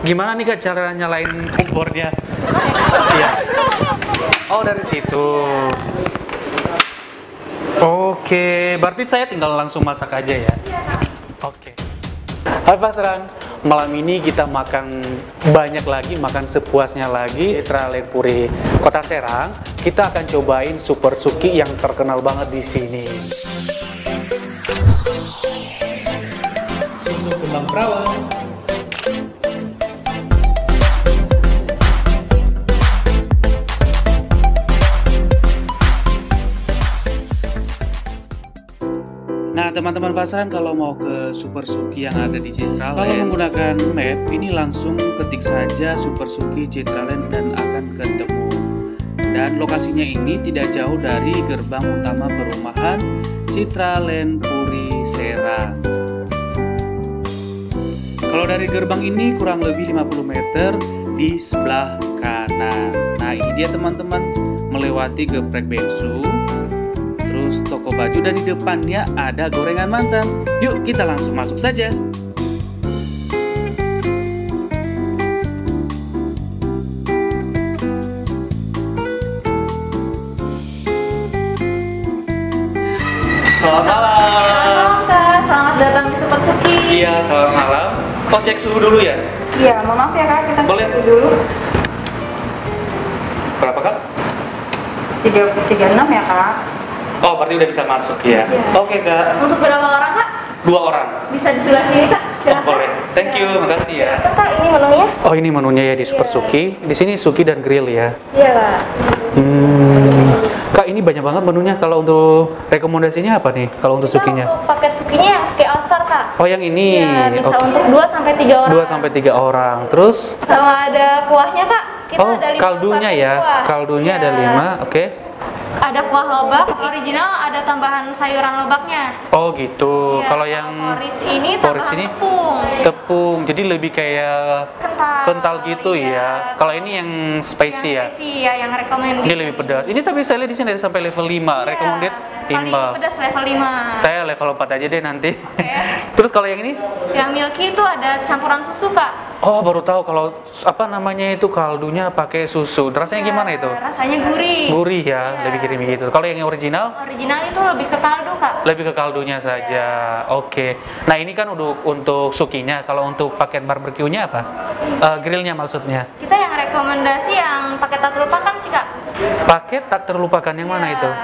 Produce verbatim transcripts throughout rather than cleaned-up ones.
gimana nih Kak cara nyalain kompornya? Iya. Oh, dari situ. Oke, berarti saya tinggal langsung masak aja ya? Oke. Hai Pak Serang, malam ini kita makan banyak lagi, makan sepuasnya lagi. Citra Land Puri Kota Serang, kita akan cobain super suki yang terkenal banget di sini. Susu kembang perawan. Nah teman-teman Fasaran, kalau mau ke Super Suki yang ada di Citraland, kalau menggunakan map ini langsung ketik saja Super Suki Citraland dan akan ketemu. Dan lokasinya ini tidak jauh dari gerbang utama perumahan Citraland Puri Serang. Kalau dari gerbang ini kurang lebih lima puluh meter di sebelah kanan. Nah ini dia teman-teman, melewati geprek bensu, terus toko baju, dan di depannya ada gorengan mantan. Yuk kita langsung masuk saja. Selamat malam. Halo Kak, selamat datang di Super Suki. Iya, selamat malam. Oh, cek suhu dulu ya? Iya, mohon maaf ya Kak, kita Boleh. suhu dulu. Berapa Kak? tiga tiga enam ya Kak. Oh, berarti udah bisa masuk ya? Iya. Oke Kak. Untuk berapa orang Kak? Dua orang. Bisa di sebelah sini Kak. Oh, Silakan. boleh. Thank you, makasih ya. Kak, ini menunya? Oh, ini menunya ya di Super Iya. Suki. Di sini suki dan grill ya. Iya Kak. Hmm. Kak, ini banyak banget menunya. Kalau untuk rekomendasinya apa nih? Kalau untuk Kita sukinya? untuk paket sukinya yang Suki All Star Kak. Oh, yang ini. Iya, bisa Oke. untuk dua sampai tiga orang. Dua sampai tiga orang. Terus? Sama ada kuahnya Kak. Kita Oh, ada lima kaldunya varian ya. kuah. Kaldunya Iya. ada lima. Oke. Ada kuah lobak original, ada tambahan sayuran lobaknya. Oh, gitu. Iya, Kalau yang Poris ini Poris tambahan ini tepung. tepung. Jadi lebih kayak Kental. kental gitu Iya. ya. Kalau ini yang spicy ya. Yang spicy ya, yang recommended. Ini lebih pedas. Ini tapi saya lihat di sini ada sampai level lima. Iya, Recommended paling lima. pedas level lima. Saya level empat aja deh nanti. Oke. Terus kalau yang ini? Yang milky itu ada campuran susu Kak. Oh, baru tahu kalau apa namanya itu kaldunya pakai susu. Rasanya gimana itu? Rasanya gurih. Gurih ya, Iya. lebih creamy gitu. Kalau yang original? Original itu lebih ke kaldu Kak. Lebih ke kaldunya saja. Oke. Nah, ini kan untuk untuk sukinya. Kalau untuk paket barbeque-nya apa? Eh, grillnya maksudnya. Kita yang rekomendasi yang pakai tak terlupakan sih Kak. Paket tak terlupakan yang mana Iya. itu?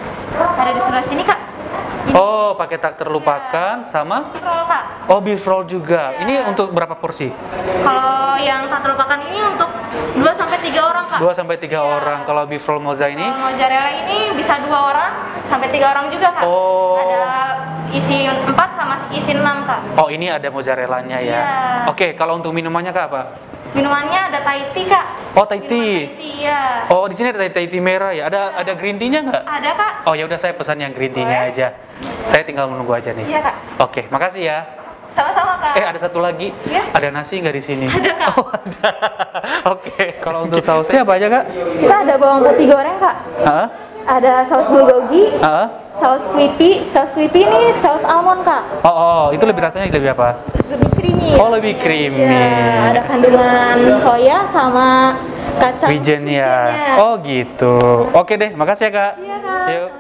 Ada di sebelah sini Kak. Ini Oh, paket tak terlupakan sama roll Kak. oh beef roll juga. Iya. Ini untuk berapa porsi? Kalau yang tak terlupakan ini untuk dua sampai tiga orang Kak. dua sampai tiga Iya. orang. Kalau beef roll moza ini? Kalau mozzarella ini bisa dua orang sampai tiga orang juga Kak. Oh. Ada isi empat sama isi enam Kak. Oh, ini ada mozzarellanya ya. Iya. Oke, kalau untuk minumannya Kak apa? Minumannya ada Thai tea Kak. Oh, Thai tea. Minuman Thai tea ya. Oh, di sini ada Thai tea merah ya. Ada ada green tea-nya nggak? Ada Kak. Oh, ya udah saya pesan yang green tea-nya Boleh. aja. Saya tinggal menunggu aja nih. Iya Kak. Oke, makasih ya. Sama-sama Kak. Eh, ada satu lagi. Iya. Ada nasi nggak di sini? Ada, Kak. Oh, ada. Oke. Kalau untuk sausnya apa aja, Kak? Kita ada bawang putih goreng Kak. Hah? Ada saus bulgogi, Hah? saus creepy. Saus creepy ini saus almond Kak. Oh, oh, itu lebih rasanya lebih apa? Lebih creamy. Oh, lebih creamy. Iya, ada kandungan soya sama kacang Wijennya. wijennya. Oh, gitu. Oke deh, makasih ya, Kak. Iya, Kak. Yuk.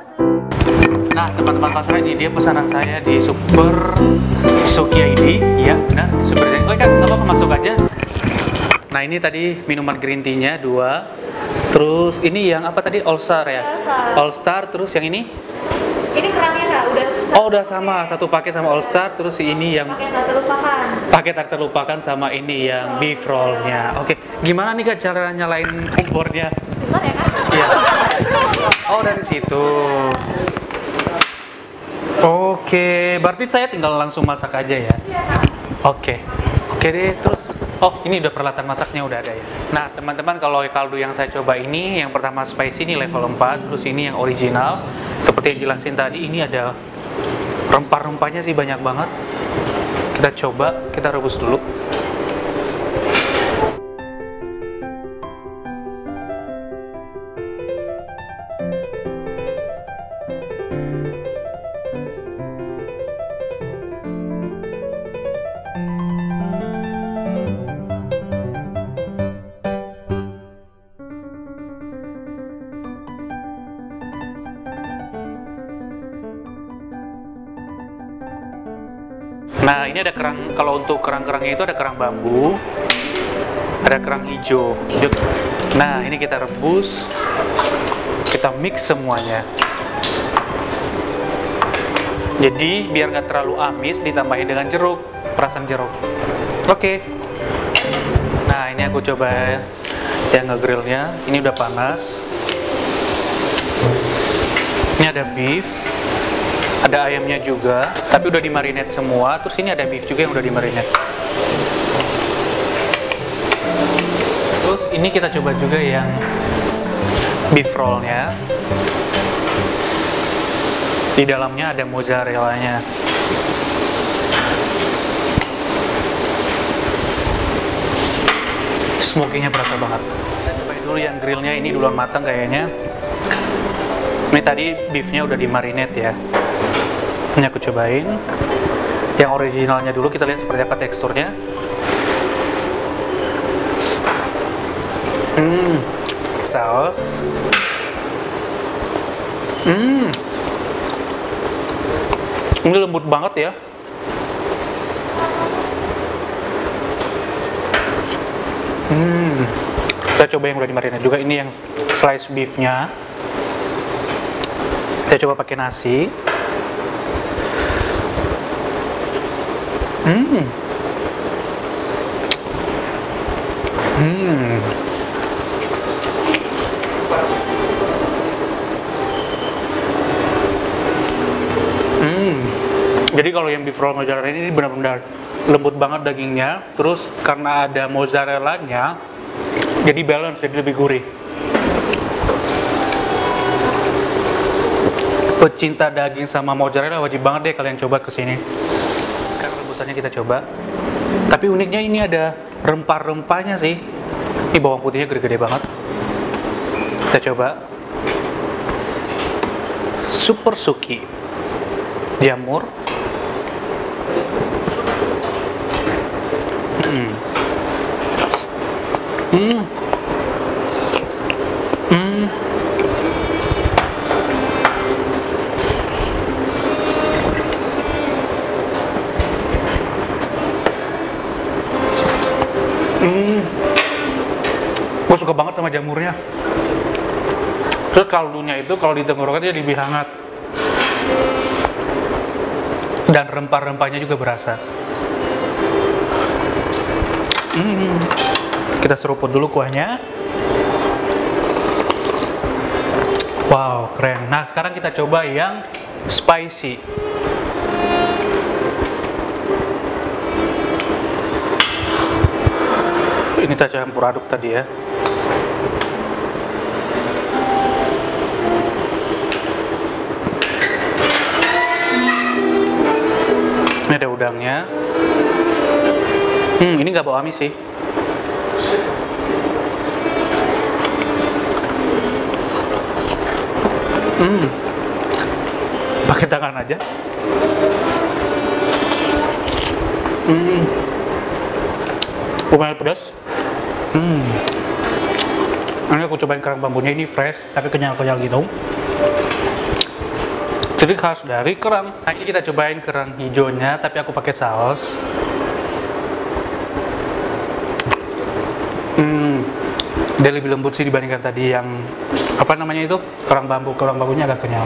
Nah, teman-teman pasar, ini dia pesanan saya di Super Suki ini. Ya, benar. Super. Oh, Kak, nggak apa-apa, masuk aja. Nah, ini tadi minuman green tea-nya dua. Terus ini yang apa tadi? All Star ya? All Star. All Star, terus yang ini? Ini kerangnya Kak, udah selesai. Oh, udah sama, satu paket sama All Star, terus ini yang Pakai tak terlupakan. paket tak terlupakan sama ini yang beef roll-nya. Oke, gimana nih Kak cara nyalain kompornya? Sebentar ya Kak. Iya. Oh, dari situ. Oke, berarti saya tinggal langsung masak aja ya? Iya Kak. Oke. Oke deh, terus oh ini udah peralatan masaknya udah ada ya. Nah teman-teman, kalau kaldu yang saya coba ini, yang pertama spicy ini level empat, terus ini yang original. Seperti yang jelasin tadi, ini ada rempah-rempahnya sih banyak banget. Kita coba, kita rebus dulu. Nah, ini ada kerang, kalau untuk kerang-kerangnya itu ada kerang bambu, ada kerang hijau. Nah, ini kita rebus, kita mix semuanya. Jadi biar nggak terlalu amis, ditambahin dengan jeruk, perasan jeruk. Oke. Nah, ini aku coba yang nge-grillnya. Ini udah panas. Ini ada beef, ada ayamnya juga, tapi udah dimarinate semua. Terus ini ada beef juga yang udah dimarinate. Terus ini kita coba juga yang beef rollnya. Di dalamnya ada mozzarella-nya. Smoky-nya berasa banget. Kita cobain dulu yang grillnya, ini duluan matang kayaknya. Ini tadi beefnya udah dimarinate ya. Ini aku cobain. Yang originalnya dulu, kita lihat seperti apa teksturnya. Hmm, saus. Hmm. Ini lembut banget ya. Hmm. Kita coba yang udah dimarinate juga. Ini yang slice beefnya. Kita coba pakai nasi. Hmm. Hmm. Jadi kalau yang beef roll mozzarella ini benar-benar lembut banget dagingnya, terus karena ada mozzarella-nya, jadi balance, jadi lebih gurih. Pecinta daging sama mozzarella wajib banget deh kalian coba kesini. Sekarang rebusannya kita coba. Tapi uniknya ini ada rempah-rempahnya sih. Ini bawang putihnya gede-gede banget. Kita coba. Super Suki jamur. Hmm. Hmm. Hmm. Hmm. Gue suka banget sama jamurnya. Terus kaldunya itu kalau di tenggorokan dia lebih hangat. Dan rempah-rempahnya juga berasa. Hmm. Kita seruput dulu kuahnya. Wow, keren. Nah, sekarang kita coba yang spicy. Ini kita campur aduk tadi ya. Ini ada udangnya. Hmm, ini nggak bau amis sih. Hmm, pakai tangan aja. Hmm, lumayan pedas. Hmm, ini aku cobain kerang bambunya, ini fresh tapi kenyal-kenyal gitu. Jadi khas dari kerang. Nah, ini kita cobain kerang hijaunya, tapi aku pakai saus. Hmm, dia lebih lembut sih dibandingkan tadi yang apa namanya itu kerang bambu. Kerang bambunya agak kenyal.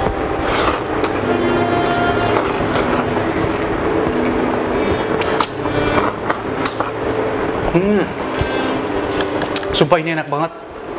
Hmm, sumpah ini enak banget.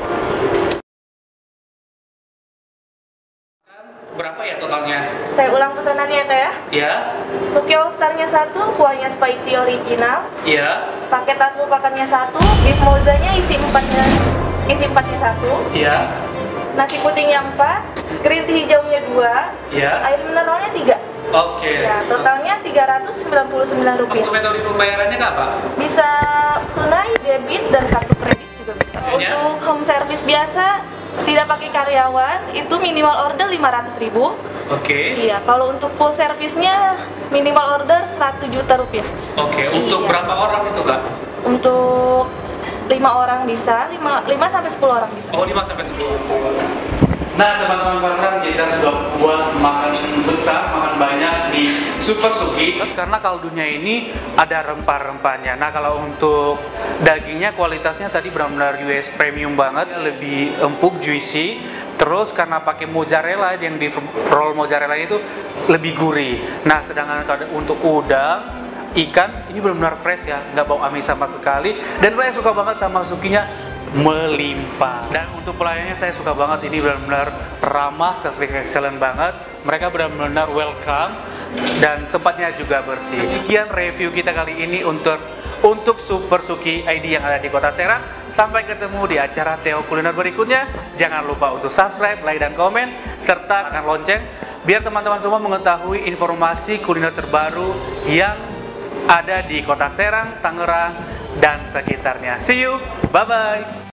Berapa ya totalnya? Saya ulang pesanannya ya, Teh ya. Iya. Suki All Star-nya satu, kuahnya spicy original. Iya. Paket tahu pakannya satu, beef mozzanya isi empatnya, isi empatnya satu. Iya. Nasi putihnya empat, green tea hijaunya dua, Iya. air mineralnya tiga. Oke. Ya, totalnya tiga ratus sembilan puluh sembilan rupiah. Untuk metode pembayarannya nggak apa? Bisa tunai, debit, dan kartu kredit juga bisa. Harganya? Untuk home service biasa, tidak pakai karyawan, itu minimal order lima ratus ribu. Oke. Iya, kalau untuk full service-nya minimal order satu juta rupiah. Oke. Untuk Iya. berapa orang itu, Kak? Untuk lima orang bisa, lima sampai sepuluh orang bisa. Oh, lima sampai sepuluh. Nah teman-teman pasar, kita sudah puas makan besar, makan banyak di Super Suki. Karena kaldunya ini ada rempah-rempahnya. Nah kalau untuk dagingnya kualitasnya tadi benar-benar U S premium banget, lebih empuk, juicy. Terus karena pakai mozzarella, yang di roll mozzarella itu lebih gurih. Nah sedangkan kalau untuk udang, ikan ini benar-benar fresh ya, nggak bau amis sama sekali. Dan saya suka banget sama sukinya, melimpah. Dan untuk pelayannya saya suka banget, ini benar-benar ramah, service excellent banget. Mereka benar-benar welcome dan tempatnya juga bersih. Demikian review kita kali ini untuk untuk Super Suki I D yang ada di Kota Serang. Sampai ketemu di acara Theo Kuliner berikutnya. Jangan lupa untuk subscribe, like, dan komen serta tekan lonceng biar teman-teman semua mengetahui informasi kuliner terbaru yang ada di Kota Serang, Tangerang, dan sekitarnya. See you, bye-bye.